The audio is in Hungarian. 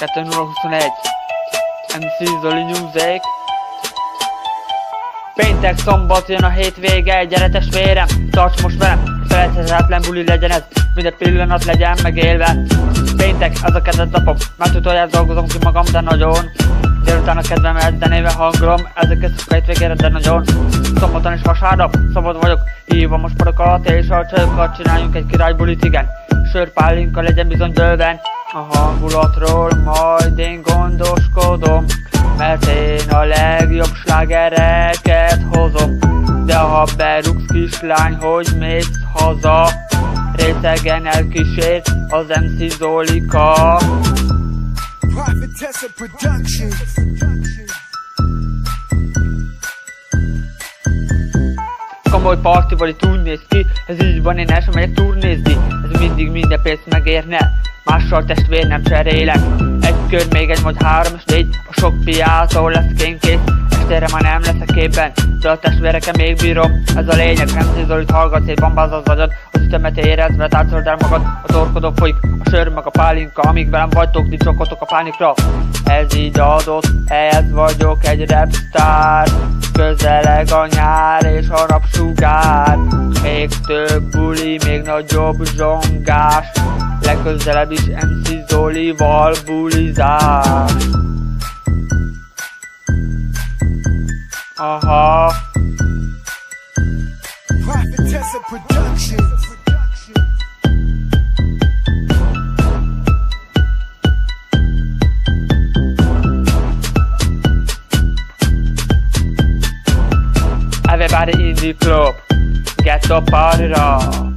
2021 MC Zoli Music. Péntek, szombat, jön a hétvége, gyere testvérem, tarts most velem, felejthetetlen buli legyen ez, minden pillanat legyen megélve. Péntek, ez a kedves napom, már utoljára dolgozom ki magam, de nagyon. Délután a kedvem eldenéve hangolom, ezeket a hétvégére, de nagyon. Szombaton és vasárnap, szabad vagyok, hívom most parokat és a csajokat, csináljunk egy királybulit, igen. Sörpálinka legyen bizony bőven, a hangulatról majd én gondoskodom, mert én a legjobb slágereket hozom. De ha berúgsz kislány, hogy mész haza, részegen elkísér az MC Zolika. Komoly partival itt úgy néz ki, ez így van, én el sem megyek turnézni. Ez mindig minden pénzt megérne, mással testvér nem cserélek. Egy kör, még egy, vagy 3 és 4, a sok piától lesz kénkész. Estére már nem leszek képben, de a testvéreken még bírom. Ez a lényeg, MC Zolit hallgatsz, egy bambáz az agyad, az ütemet érezve táncold el magad. A torkodó folyik, a sör meg a pálinka, amíg velem vagytok, dicsokotok a pánikra. Ez így adott, ez vagyok egy rapstar, közeleg a nyár és a napsugár. Még több buli, még nagyobb zsongás, legközelebb is MC Zolival bulizás. Aha. Everybody in the club, get the party up.